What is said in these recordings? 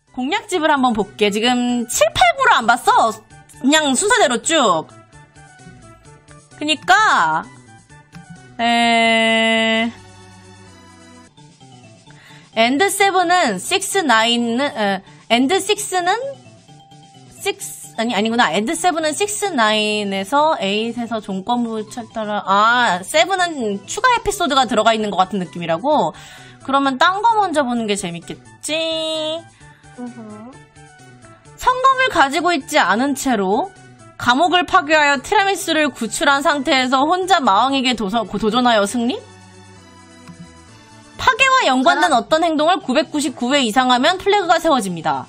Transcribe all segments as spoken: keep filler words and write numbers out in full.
공략집을 한번 볼게. 지금 칠, 팔, 구를 안 봤어. 그냥 순서대로 쭉. 그니까 에... 엔드 세븐은 육, 나인은 에, 엔드 식스는 육 아니 아니구나. 엔드 세븐은 육, 나인에서 에잇에서 종권부 찾다라. 아, 세븐은 추가 에피소드가 들어가 있는 것 같은 느낌이라고. 그러면 딴 거 먼저 보는 게 재밌겠지. 으흠. 성검을 가지고 있지 않은 채로 감옥을 파괴하여 티라미수를 구출한 상태에서 혼자 마왕에게 도서, 도전하여 승리? 파괴와 연관된 어떤 행동을 구백구십구 회 이상 하면 플래그가 세워집니다.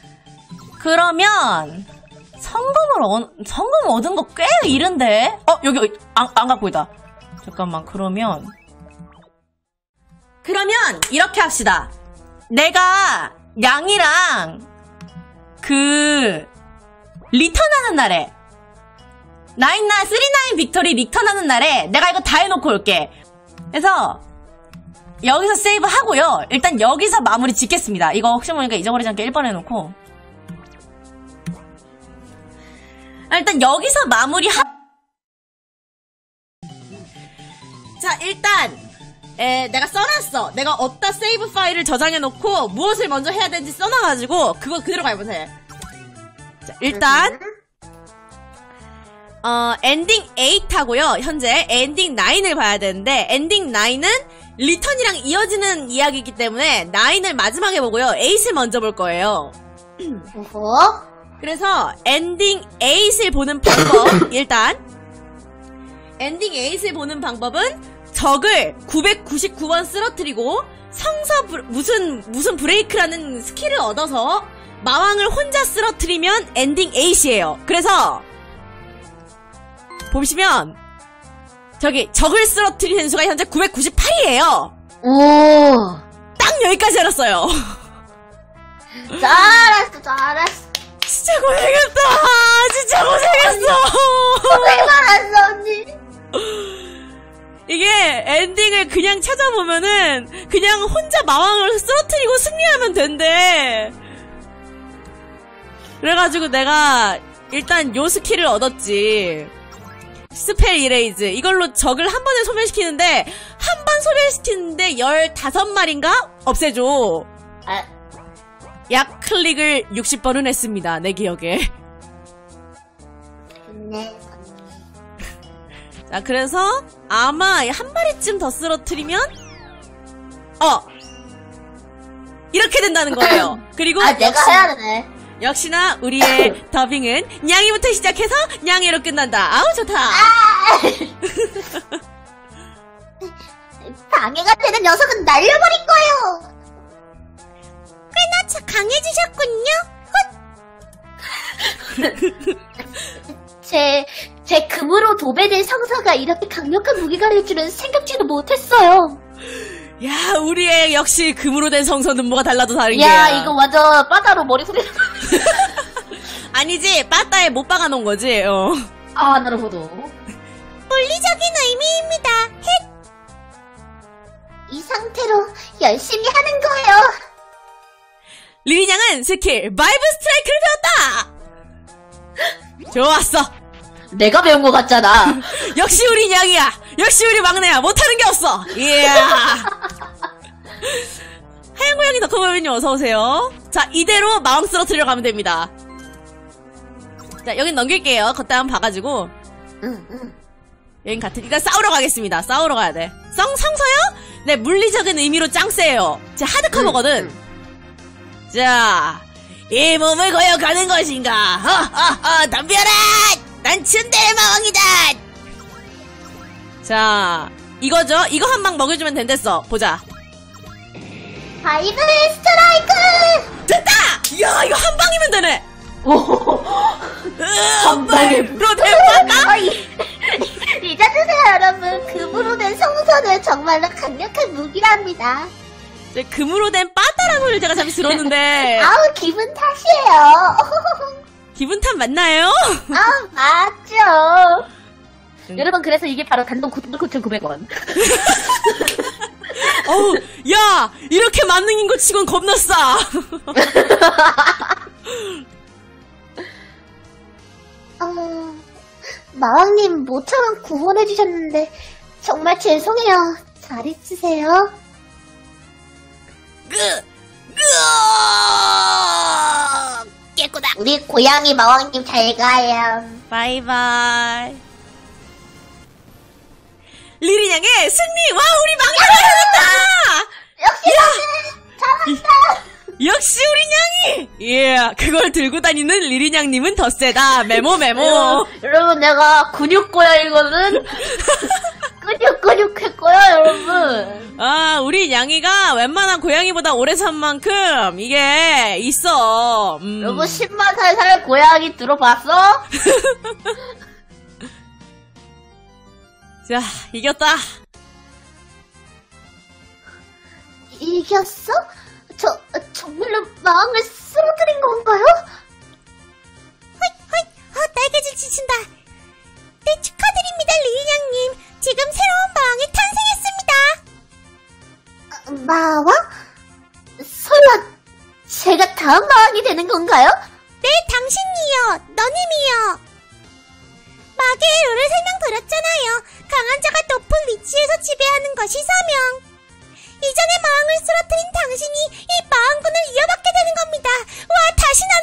그러면 성검을 어, 성검 얻은 거 꽤 이른데? 어, 여기 안, 안 갖고 있다. 잠깐만. 그러면 그러면 이렇게 합시다. 내가 양이랑 그 리턴하는 날에 나인나 쓰리나인 빅토리 리턴하는 날에 내가 이거 다 해놓고 올게. 그래서 여기서 세이브 하고요. 일단 여기서 마무리 짓겠습니다. 이거 혹시 모르니까 잊어버리지 않게 일 번 해놓고 일단 여기서 마무리 하... 자, 일단 에, 내가 써놨어. 내가 어디다 세이브 파일을 저장해놓고 무엇을 먼저 해야 되는지 써놔가지고 그거 그대로 가보세요. 자, 일단 어, 엔딩 에잇 하고요. 현재 엔딩 나인을 봐야 되는데 엔딩 나인은 리턴이랑 이어지는 이야기이기 때문에 나인을 마지막에 보고요. 에잇을 먼저 볼 거예요. 어허? 그래서 엔딩 에잇을 보는 방법 일단 엔딩 에잇을 보는 방법은 적을 구백구십구 번 쓰러뜨리고 성서 브, 무슨 무슨 브레이크라는 스킬을 얻어서 마왕을 혼자 쓰러뜨리면 엔딩 에잇이에요. 그래서 보시면 저기 적을 쓰러뜨리는 수가 현재 구백구십팔이에요. 오. 딱 여기까지 해놨어요. 잘했어, 잘했어. 진짜 고생했다. 진짜 고생했어. 고생 많았어, 언니. 이게 엔딩을 그냥 찾아보면은 그냥 혼자 마왕을 쓰러뜨리고 승리하면 된대. 그래가지고 내가 일단 요 스킬을 얻었지. 스펠 이레이즈. 이걸로 적을 한 번에 소멸시키는데 한 번 소멸시키는데 열다섯 마리인가? 없애줘. 아. 약 클릭을 육십 번은 했습니다. 내 기억에. 네. 자, 그래서 아마 한 마리쯤 더 쓰러뜨리면 어! 이렇게 된다는 거예요. 그리고 아, 내가 역시, 해야 되네. 역시나 우리의 더빙은 냥이부터 시작해서 냥이로 끝난다. 아우 좋다. 아! 방해가 되는 녀석은 날려버릴 거예요. 꽤나 차 강해지셨군요. 제, 제 금으로 도배된 성서가 이렇게 강력한 무기가 될 줄은 생각지도 못했어요. 야, 우리의 역시 금으로 된 성서는 뭐가 달라도 다른 게야. 야, 이거 완전 바다로 머리 후리는 아니지, 바다에 못 박아놓은 거지. 어. 아, 나르호도. 논리적인 의미입니다. 헷. 이 상태로 열심히 하는 거예요. 리리냥은 스킬 바이브 스트라이크를 배웠다. 좋았어. 내가 배운 거 같잖아. 역시 우리 냥이야. 역시 우리 막내야. 못하는 게 없어. 이야. 하얀 고양이 덕후버비님 어서오세요. 자, 이대로 마왕 쓰러뜨리러 가면 됩니다. 자, 여긴 넘길게요. 걷다 한번 봐가지고. 응, 응. 여긴 같은, 일단 싸우러 가겠습니다. 싸우러 가야 돼. 성, 성서요? 네, 물리적인 의미로 짱 세요. 제 하드커버거든. 응, 응. 자, 이 몸을 거역하는 것인가? 허허허, 덤벼라! 난 춘대의 마왕이다! 자, 이거죠? 이거 한 방 먹여주면 된댔어. 보자. 바이브 스트라이크! 됐다! 이야, 이거 한 방이면 되네! 오, 한 방으로 대박다! 잊어주세요, 여러분. 금으로 된 성서는 정말로 강력한 무기랍니다. 제 금으로 된 빠따라는 소리를 제가 잠시 들었는데. 아우, 기분 탓이에요. 기분 탓 맞나요? 아, 맞죠. 음. 여러분, 그래서 이게 바로 단돈 구천구백 원. 어우, 야! 이렇게 만능인 거 치곤 겁나 싸! 어, 마왕님 모처럼 구원해주셨는데 정말 죄송해요. 잘 있으세요. 그, 그, 깨꼬다. 우리 고양이 마왕님 잘 가요. 바이바이. 리리냥의 승리! 와, 우리 막내가 잘했다! 역시 나는 잘한다. 역시 우리 냥이! 예, 그걸 들고 다니는 리리냥님은 더 세다. 메모, 메모. 여러분, 여러분 내가 근육 고양이거든. 근육 근육 했고요, 여러분. 아, 우리 냥이가 웬만한 고양이보다 오래 산 만큼 이게 있어. 음. 여러분 십만 살 살 고양이 들어봤어? 자, 이겼다. 이겼어? 저 정말로 마왕을 쓰러뜨린 건가요? 헐, 헐, 어, 날개질 지친다. 네, 축하드립니다, 리리냥님. 지금 새로운 마왕이 탄생했습니다. 마왕? 설마 제가 다음 마왕이 되는 건가요? 네, 당신이요. 너님이요. 마계의 룰을 설명드렸잖아요. 강한 자가 높은 위치에서 지배하는 것이 사명. 이전의 마왕을 쓰러뜨린 당신이 이 마왕군을 이어받게 되는 겁니다. 와, 다시 나눠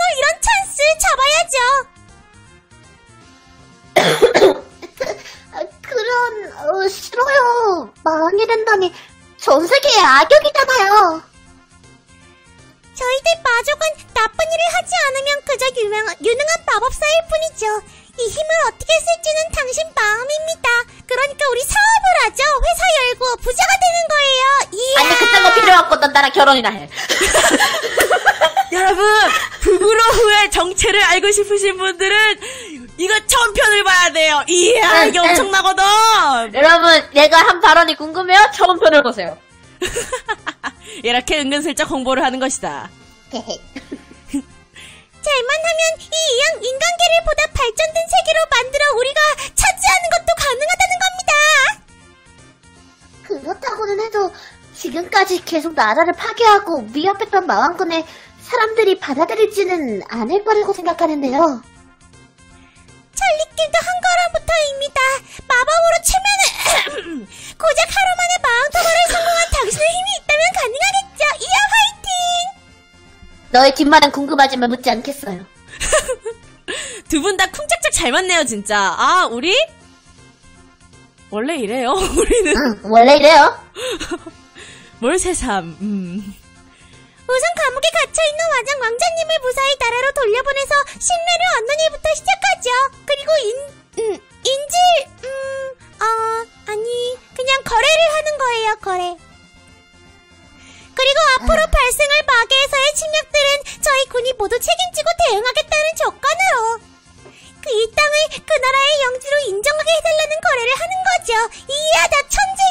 이런 찬스 잡아야죠. 그런 어, 싫어요. 마왕이 된다니 전 세계의 악역이잖아요. 저희들 마족은 나쁜 일을 하지 않으면 그저 유명, 유능한 마법사일 뿐이죠. 이 힘을 어떻게 쓸지는 당신 마음입니다. 그러니까 우리 사업을 하죠. 회사 열고 부자가 되는 거예요. 이야. 아니 그딴 거 필요 없고 넌 나랑 결혼이나 해. 여러분, 북으로 후의 정체를 알고 싶으신 분들은 이거 처음 편을 봐야 돼요. 이야, 응, 이게 응. 엄청나거든. 여러분 내가 한 발언이 궁금해요? 처음 편을 보세요. 이렇게 은근슬쩍 홍보를 하는 것이다. 잘만 하면 이 이양 인간계를 보다 발전된 세계로 만들어 우리가 차지하는 것도 가능하다는 겁니다. 그렇다고는 해도 지금까지 계속 나라를 파괴하고 위협했던 마왕군을 사람들이 받아들이지는 않을 거라고 생각하는데요. 천리길도 한 걸음부터입니다. 마법으로 치면은 고작 하루 만에 마왕 토벌에 성공한 당신의 힘이 있다면 가능하겠죠. 이야, 화이팅! 너의 뒷말은 궁금하지만 묻지 않겠어요. 두 분 다 쿵짝짝 잘 맞네요, 진짜. 아, 우리? 원래 이래요, 우리는. 응, 원래 이래요. 뭘 새삼, 음. 우선 감옥에 갇혀있는 와장 왕자님을 무사히 나라로 돌려보내서 신뢰를 얻는 일부터 시작하죠. 그리고 인, 음, 인질, 음, 어, 아니, 그냥 거래를 하는 거예요, 거래. 그리고 앞으로 아. 발생할 마계에서의 침략들은 저희 군이 모두 책임지고 대응하겠다는 조건으로. 그 이 땅을 그 나라의 영지로 인정하게 해달라는 거래를 하는 거죠. 이야, 나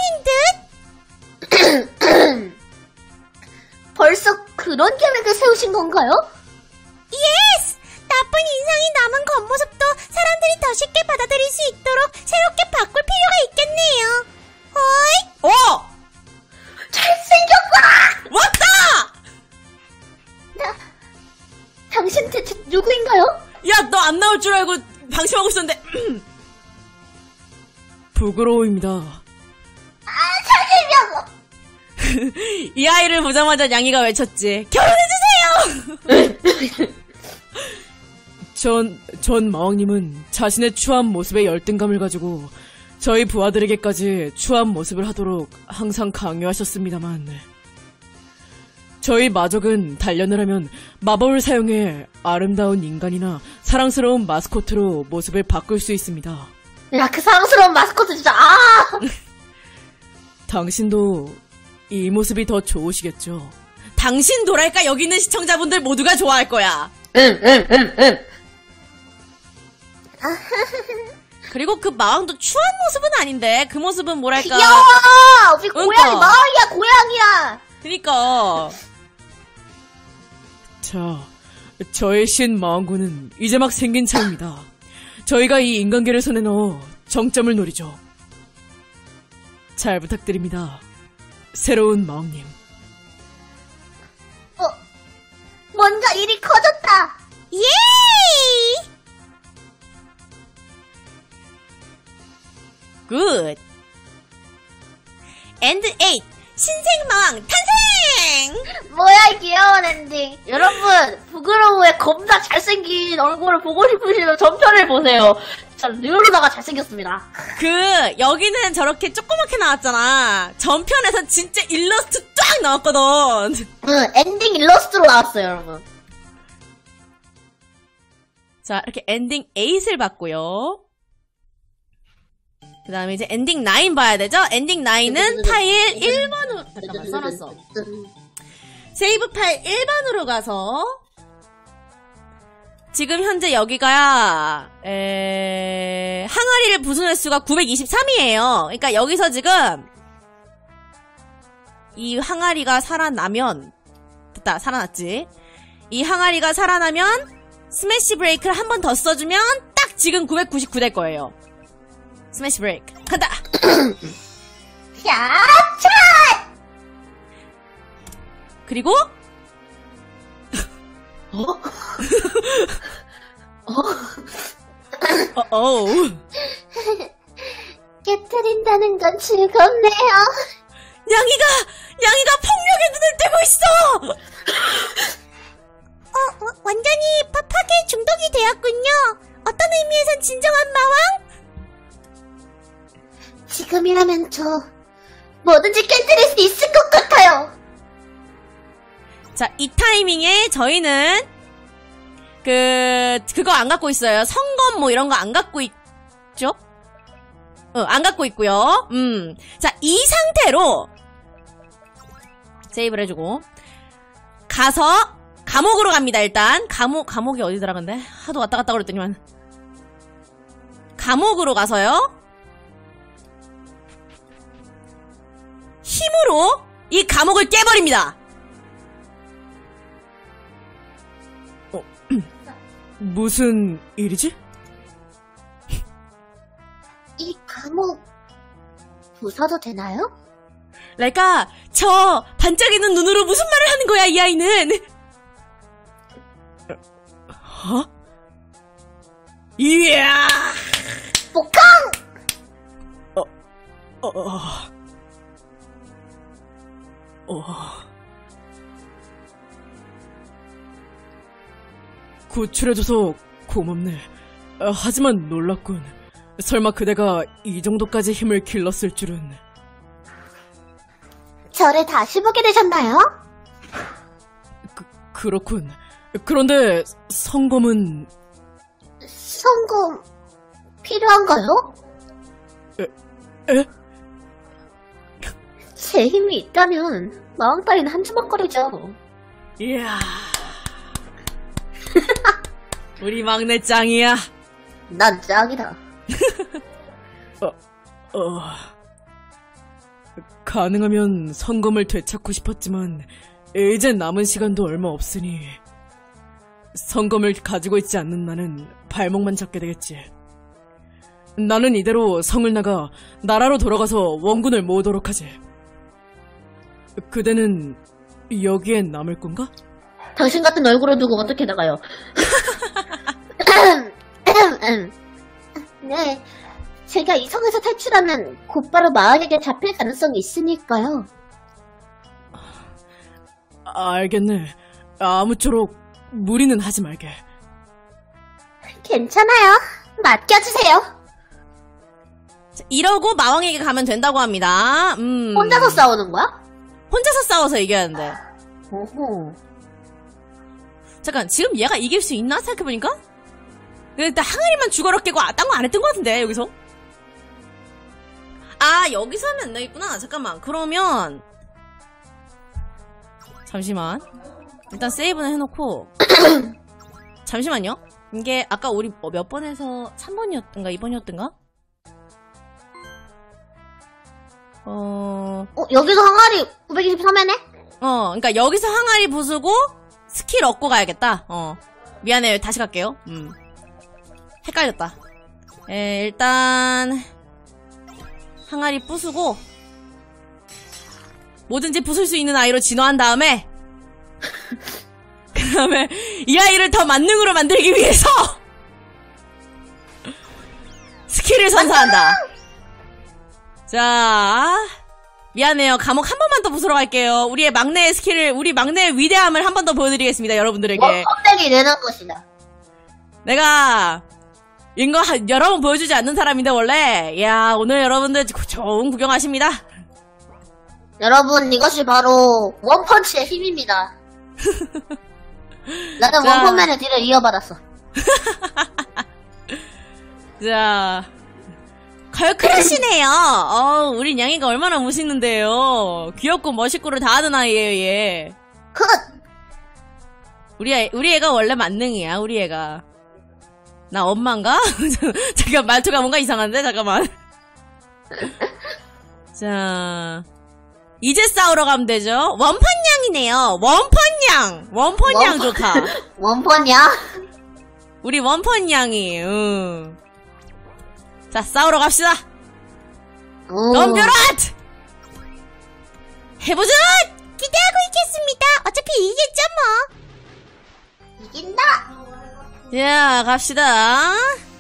천재인 듯. 벌써 그런 계획을 세우신 건가요? 예스! 나쁜 인상이 남은 겉모습도 사람들이 더 쉽게 받아들일 수 있도록 새롭게 바꿀 필요가 있겠네요. 어이? 어! 잘생겼다! 왔다! 나, 당신 대체 누구인가요? 야, 너 안 나올 줄 알고 방심하고 있었는데. 부끄러워입니다. 아, 잘생겼어! 이 아이를 보자마자 냥이가 외쳤지. 결혼해주세요! 전, 전 마왕님은 자신의 추한 모습에 열등감을 가지고 저희 부하들에게까지 추한 모습을 하도록 항상 강요하셨습니다만, 저희 마족은 단련을 하면 마법을 사용해 아름다운 인간이나 사랑스러운 마스코트로 모습을 바꿀 수 있습니다. 야, 그 사랑스러운 마스코트 진짜, 아! 당신도 이 모습이 더 좋으시겠죠? 당신도랄까 여기 있는 시청자분들 모두가 좋아할 거야. 응, 응, 응, 응. 그리고 그 마왕도 추한 모습은 아닌데 그 모습은 뭐랄까. 귀여워! 우리 고양이 그러니까. 마왕이야, 고양이야! 그니까. 자, 저의 신 마왕군은 이제 막 생긴 차입니다. 저희가 이 인간계를 손에 넣어 정점을 노리죠. 잘 부탁드립니다. 새로운 마왕님. 어, 뭔가 일이 커졌다. 예이! 굿. 엔드 에잇 신생마왕 탄생! 뭐야 이 귀여운 엔딩. 여러분 부끄러워에 겁나 잘생긴 얼굴을 보고 싶으시면 전편을 보세요. 진짜 르르다가 잘생겼습니다. 그 여기는 저렇게 조그맣게 나왔잖아. 전편에서 진짜 일러스트 쫙 나왔거든. 응, 엔딩 일러스트로 나왔어요 여러분. 자, 이렇게 엔딩 에잇을 봤고요. 그 다음에 이제 엔딩 나인 봐야 되죠? 엔딩 나인은 파일 일 번으로, 잠깐만, 써놨어. 세이브 파일 일 번으로 가서, 지금 현재 여기가, 에, 항아리를 부순 횟수가 구백이십삼이에요. 그러니까 여기서 지금, 이 항아리가 살아나면, 됐다, 살아났지. 이 항아리가 살아나면, 스매시 브레이크를 한 번 더 써주면, 딱 지금 구백구십구 될 거예요. 스매시 브레이크 간다. 야차! 그리고 어? 어, 어. 깨트린다는 건 즐겁네요. 양이가 양이가 폭력의 눈을 뜨고 있어. 어, 어, 완전히 파, 파괴 중독이 되었군요. 어떤 의미에선 진정한 마왕? 지금이라면 저 뭐든지 깨뜨릴 수 있을 것 같아요. 자, 이 타이밍에 저희는 그 그거 안 갖고 있어요. 성검 뭐 이런 거 안 갖고 있죠? 어, 안 갖고 있고요. 음. 자, 이 상태로 세이브를 해주고 가서 감옥으로 갑니다. 일단 감옥 감옥이 어디더라 근데 하도 왔다 갔다 그랬더니만 감옥으로 가서요. 힘으로 이 감옥을 깨버립니다. 어, 무슨 일이지? 이 감옥 부숴도 되나요? 그러니까 저 반짝이는 눈으로 무슨 말을 하는 거야 이 아이는. 어? 이야! 복강! 어, 어, 어. 구출해줘서 고맙네. 아, 하지만 놀랍군. 설마 그대가 이 정도까지 힘을 길렀을 줄은. 저를 다시 보게 되셨나요? 그, 그렇군. 그런데 성검은... 성공 필요한가요? 에? 에? 제 힘이 있다면 마왕 따위는 한주먹거리죠. 이야. 우리 막내 짱이야. 난 짱이다. 어, 어... 가능하면 성검을 되찾고 싶었지만 이제 남은 시간도 얼마 없으니 성검을 가지고 있지 않는 나는 발목만 잡게 되겠지. 나는 이대로 성을 나가 나라로 돌아가서 원군을 모으도록 하지. 그대는 여기에 남을 건가? 당신 같은 얼굴을 두고 어떻게 나가요? 네, 제가 이 성에서 탈출하면 곧바로 마왕에게 잡힐 가능성이 있으니까요. 알겠네. 아무쪼록 무리는 하지 말게. 괜찮아요. 맡겨주세요. 자, 이러고 마왕에게 가면 된다고 합니다. 음. 혼자서 싸우는 거야? 혼자서 싸워서 이겨야하는데. 오호. 잠깐, 지금 얘가 이길 수 있나? 생각해보니까? 일단 항아리만 죽어라 깨고 아, 딴 거 안 했던 것 같은데, 여기서? 아, 여기서 하면 안 되겠구나. 잠깐만. 그러면 잠시만. 일단 세이브는 해놓고 잠시만요. 이게 아까 우리 몇 번에서 삼 번이었던가 이 번이었던가? 어... 어, 여기서 항아리 구백이십삼회네? 어, 그러니까 여기서 항아리 부수고 스킬 얻고 가야겠다. 어, 미안해요. 다시 갈게요. 음, 헷갈렸다. 에, 일단 항아리 부수고 뭐든지 부술 수 있는 아이로 진화한 다음에 그 다음에 이 아이를 더 만능으로 만들기 위해서 스킬을 선사한다. 자, 미안해요. 감옥 한 번만 더 부수러 갈게요. 우리의 막내의 스킬을, 우리 막내의 위대함을 한 번 더 보여드리겠습니다, 여러분들에게. 껍데기 내는 것이다. 내가 이거 여러 번 보여주지 않는 사람인데 원래. 야, 오늘 여러분들 좋은 구경하십니다. 여러분, 이것이 바로 원펀치의 힘입니다. 나는 자. 원펀맨의 뒤를 이어받았어. 자, 걸크러시네요. 어, 우리 냥이가 얼마나 멋있는데요. 귀엽고 멋있고를 다 하는 아이예요, 얘. 컷! 우리 애, 우리 애가 원래 만능이야, 우리 애가. 나 엄마인가? 잠깐, 말투가 뭔가 이상한데? 잠깐만. 자, 이제 싸우러 가면 되죠? 원펀냥이네요. 원펀냥! 원펀냥 좋다. 원펀이야? 우리 원펀냥이, 응. 자, 싸우러 갑시다. 오. 덤벼라! 해보자! 기대하고 있겠습니다. 어차피 이기겠죠 뭐. 이긴다! 자, 갑시다.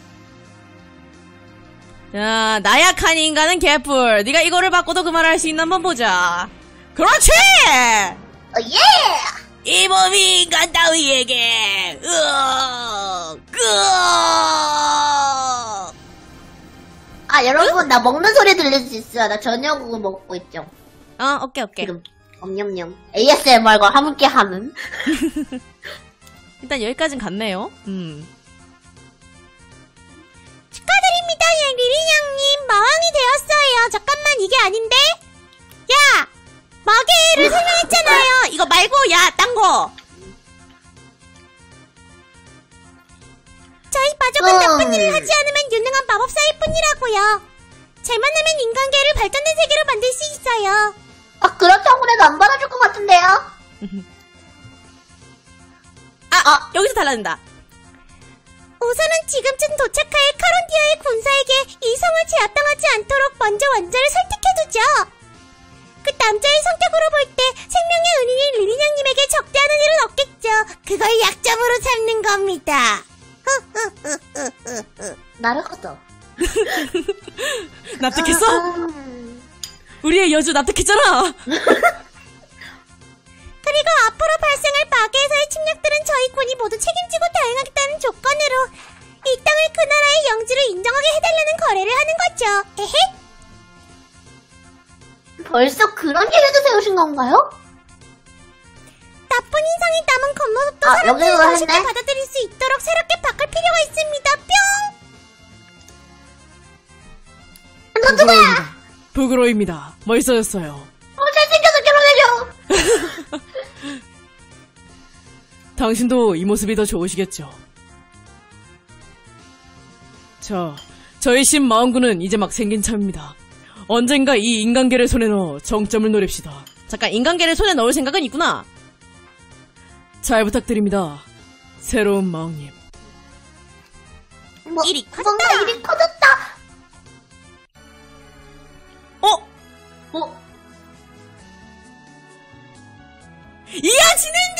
자, 나약한 인간은 개뿔. 네가 이거를 바꿔도 그 말을 할 수 있나 한번 보자. 그렇지! 어, 예! 이 몸이 인간 따위에게 으어, 끄어. 아, 여러분, 나 먹는 소리 들릴 수 있어요. 나 저녁을 먹고 있죠. 어, 오케이, 오케이. 지금, 엄냠냠. 에이에스엠알과 함께 하는. 일단 여기까진 갔네요. 음. 축하드립니다, 리리냥님. 마왕이 되었어요. 잠깐만, 이게 아닌데? 야! 마계를 설명했잖아요. 이거 말고, 야, 딴 거! 저희 마족은 어. 나쁜 일을 하지 않으면 유능한 마법사일 뿐이라고요. 잘만 하면 인간계를 발전된 세계로 만들 수 있어요. 아, 그렇다고 해도 안 받아줄 것 같은데요? 아, 아, 여기서 달라진다. 우선은 지금쯤 도착할 카론디아의 군사에게 이 성을 제압당하지 않도록 먼저 왕자를 설득해두죠. 그 남자의 성격으로 볼 때 생명의 은인인 리리냥님에게 적대하는 일은 없겠죠. 그걸 약점으로 삼는 겁니다. 나르거도. 납득했어? 아, 우리의 여주 납득했잖아. 그리고 앞으로 발생할 마계에서의 침략들은 저희 군이 모두 책임지고 대응하겠다는 조건으로 이 땅을 그 나라의 영지로 인정하게 해달라는 거래를 하는 거죠. 에헤? 벌써 그런 계획을 세우신 건가요? 나쁜 인상이 남은 건너도 아, 사람들이 여기로 더 쉽게 했네? 받아들일 수 있도록 새롭게 바꿀 필요가 있습니다. 뿅! 너 누구야? 부그로입니다. 멋있어졌어요. 어, 잘생겨서 결혼해줘! 당신도 이 모습이 더 좋으시겠죠. 자, 저희 신 마왕군은 이제 막 생긴 참입니다. 언젠가 이 인간계를 손에 넣어 정점을 노립시다. 잠깐, 인간계를 손에 넣을 생각은 있구나. 잘 부탁드립니다. 새로운 마왕님. 뭐, 일이 뭔가 일이 커졌다! 어? 어? 이야, 지는디!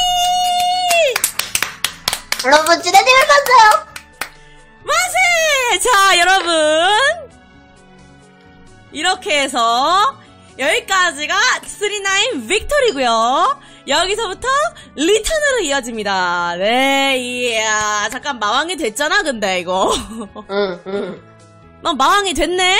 여러분, 지네님을 봤어요! 만세! 자, 여러분. 이렇게 해서 여기까지가 쓰리나인 빅토리고요. 여기서부터 리턴으로 이어집니다. 네, 이야. 잠깐, 마왕이 됐잖아, 근데, 이거. 응, 응. 난 마왕이 됐네?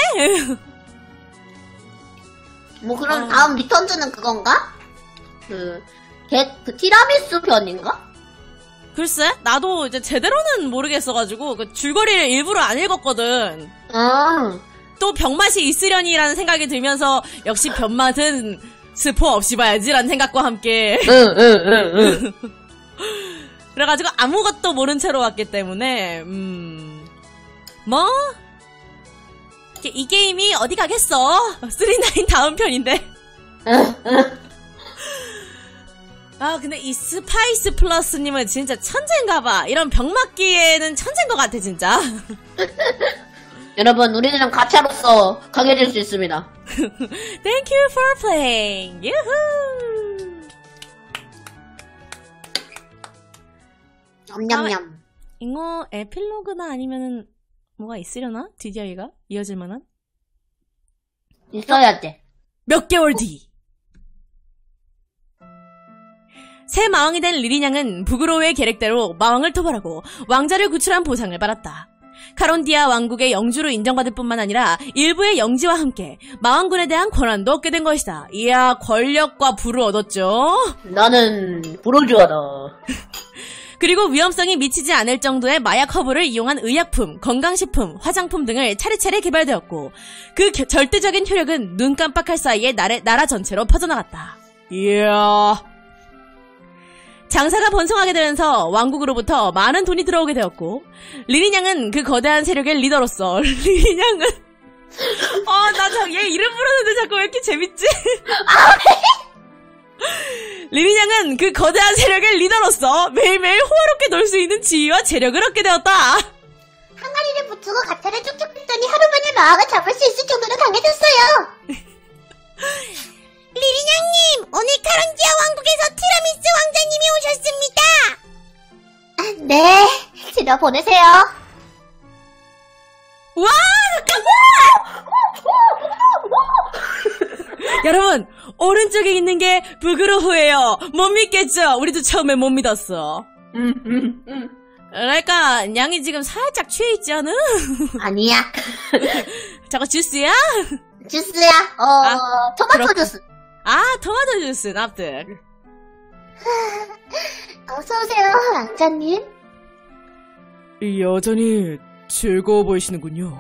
뭐, 그럼 아. 다음 리턴즈는 그건가? 그, 게, 그 티라미수 편인가? 글쎄, 나도 이제 제대로는 모르겠어가지고, 그 줄거리를 일부러 안 읽었거든. 응. 또 병맛이 있으려니라는 생각이 들면서, 역시 병맛은 스포 없이 봐야지라는 생각과 함께. 응, 응, 응, 응. 그래가지고 아무것도 모른 채로 왔기 때문에, 음, 뭐, 이, 이 게임이 어디 가겠어? 쓰리나인 다음 편인데. 아, 근데 이 스파이스 플러스님은 진짜 천재인가봐. 이런 병맞기에는 천재인 것 같아, 진짜. 여러분, 우리는 가차로서 강해질 수 있습니다. Thank you for playing. 유후. 냠냠냠. 이거 에필로그나 아니면은 뭐가 있으려나? 디디아이가 이어질 만한? 있어야 돼. 몇 개월 뒤. 새 마왕이 된 리리냥은 부그로우의 계획대로 마왕을 토벌하고 왕자를 구출한 보상을 받았다. 카론디아 왕국의 영주로 인정받을 뿐만 아니라 일부의 영지와 함께 마왕군에 대한 권한도 얻게 된 것이다. 이야, 권력과 부를 얻었죠. 나는 부르주아다. 그리고 위험성이 미치지 않을 정도의 마약 허브를 이용한 의약품, 건강식품, 화장품 등을 차례차례 개발되었고 그 겨, 절대적인 효력은 눈 깜빡할 사이에 나라, 나라 전체로 퍼져나갔다. 이야... 장사가 번성하게 되면서 왕국으로부터 많은 돈이 들어오게 되었고 리리냥은 그 거대한 세력의 리더로서 리리냥은 아, 나 자, 얘 이름 부르는데 자꾸 왜 이렇게 재밌지? 리리냥은 그 거대한 세력의 리더로서 매일매일 호화롭게 놀 수 있는 지위와 재력을 얻게 되었다. 항아리를 붙이고 가차를 쭉쭉 뺐더니 하루 만에 마왕을 잡을 수 있을 정도로 강해졌어요. 리리냥님, 오늘 카론디아 왕국에서 티라미수 왕자님이 오셨습니다. 아, 네, 들어보내세요. 와! 여러분, 오른쪽에 있는 게 부그로우예요. 못 믿겠죠? 우리도 처음에 못 믿었어. 음, 음, 음. 그러니까 양이 지금 살짝 취해 있지 않아? 아니야. 저거 주스야? 주스야. 어, 아, 토마토 그렇군. 주스. 아, 토마토 주스 납득. 어서오세요, 왕자님. 여전히 즐거워 보이시는군요.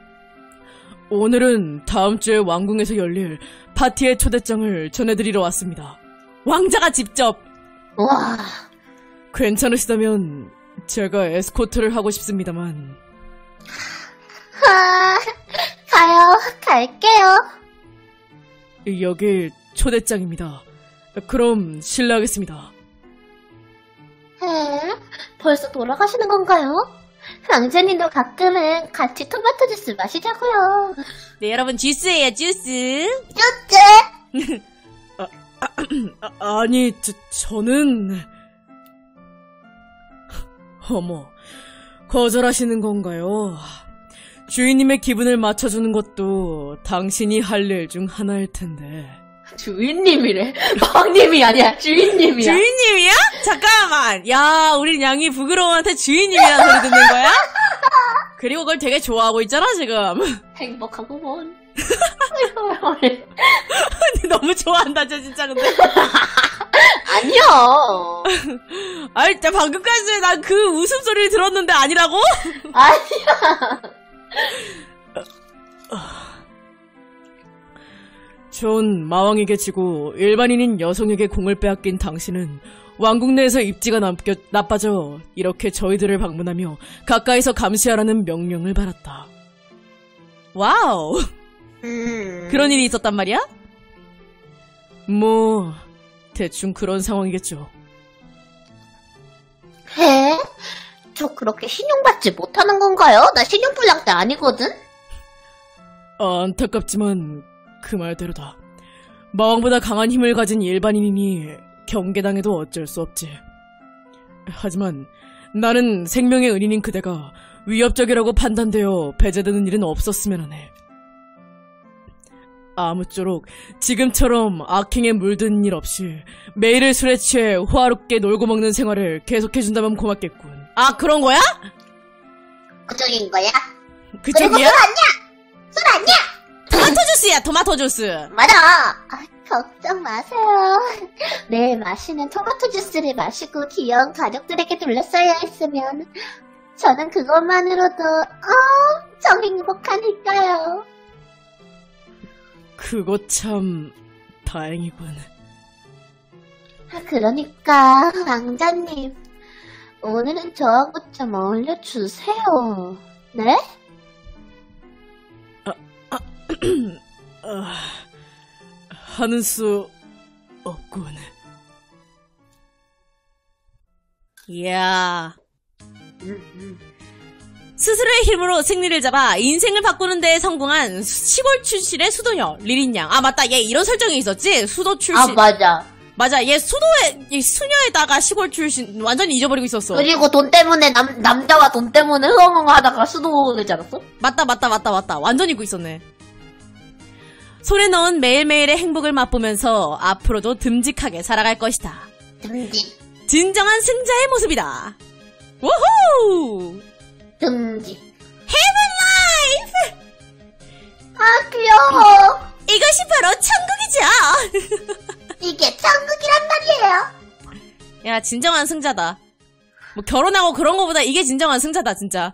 오늘은 다음 주에 왕궁에서 열릴 파티의 초대장을 전해드리러 왔습니다. 왕자가 직접. 와, 괜찮으시다면 제가 에스코트를 하고 싶습니다만. 아, 가요, 갈게요. 여기 초대장입니다. 그럼 실례하겠습니다. 에? 벌써 돌아가시는 건가요? 왕자님도 가끔은 같이 토마토 주스 마시자고요. 네, 여러분, 주스예요, 주스. 쭈쭈! 아, 아니, 저, 저는... 어머, 거절하시는 건가요? 주인님의 기분을 맞춰주는 것도 당신이 할 일 중 하나일 텐데. 주인님이래. 왕님이 아니야, 주인님이야. 주인님이야? 잠깐만. 야, 우리 양이 부그러워한테 주인님이라는 소리 듣는 거야? 그리고 그걸 되게 좋아하고 있잖아, 지금. 행복하구먼. 너무 좋아한다, 쟤 진짜 근데. 아니요. 아니, 진짜 방금까지 난 그 웃음소리를 들었는데 아니라고? 아니야. 전 마왕에게 지고 일반인인 여성에게 공을 빼앗긴 당신은 왕국 내에서 입지가 남겨, 나빠져 이렇게 저희들을 방문하며 가까이서 감시하라는 명령을 받았다. 와우. 음. 그런 일이 있었단 말이야? 뭐 대충 그런 상황이겠죠. 해? 저 그렇게 신용받지 못하는 건가요? 나 신용불량자 아니거든? 안타깝지만 그 말대로다. 마왕보다 강한 힘을 가진 일반인이니 경계당해도 어쩔 수 없지. 하지만 나는 생명의 은인인 그대가 위협적이라고 판단되어 배제되는 일은 없었으면 하네. 아무쪼록 지금처럼 악행에 물든 일 없이 매일을 술에 취해 호화롭게 놀고 먹는 생활을 계속해준다면 고맙겠군. 아, 그런 거야? 그쪽인 거야? 그쪽이야? 술 아니야! 술 아니야! 토마토 주스야, 토마토 주스. 맞아! 아, 걱정 마세요. 내일 마시는 토마토 주스를 마시고 귀여운 가족들에게 둘러싸여 있으면 저는 그것만으로도 엄청 행복하니까요. 그거 참 다행이군. 그러니까 왕자님, 오늘은 저하고 좀 어울려주세요. 네? 아, 하는 수 없군. 이야. 스스로의 힘으로 승리를 잡아 인생을 바꾸는 데에 성공한 시골 출신의 수도녀 리린양. 아 맞다, 얘 이런 설정이 있었지? 수도 출신. 아 맞아. 맞아, 얘 수도에 이 수녀에다가 시골 출신 완전히 잊어버리고 있었어. 그리고 돈 때문에 남 남자와 돈 때문에 흥흥하다가 수도 되지 않았어? 맞다 맞다 맞다 맞다, 완전 잊고 있었네. 손에 넣은 매일매일의 행복을 맛보면서 앞으로도 듬직하게 살아갈 것이다. 듬직. 진정한 승자의 모습이다. 우후! 듬직. 헤븐 라이프! 아 귀여워. 이것이 바로 천국이죠. 이게 천국이란 말이에요. 야, 진정한 승자다. 뭐 결혼하고 그런 거보다 이게 진정한 승자다, 진짜.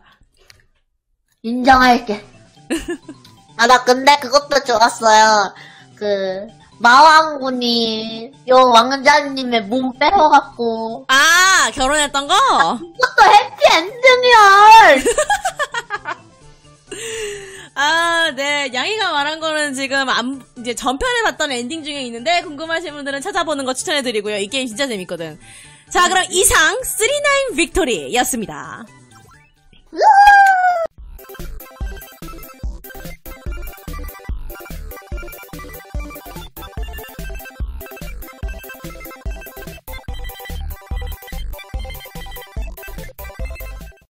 인정할게. 아, 나 근데 그것도 좋았어요. 그 마왕군이 요 왕자님의 몸 빼어갖고 아, 결혼했던 거? 그것도 해피엔딩이야. 아, 네. 양이가 말한 거는 지금 안, 이제 전편에 봤던 엔딩 중에 있는데 궁금하신 분들은 찾아보는 거 추천해드리고요. 이 게임 진짜 재밌거든. 자, 그럼 이상 쓰리나인 빅토리였습니다.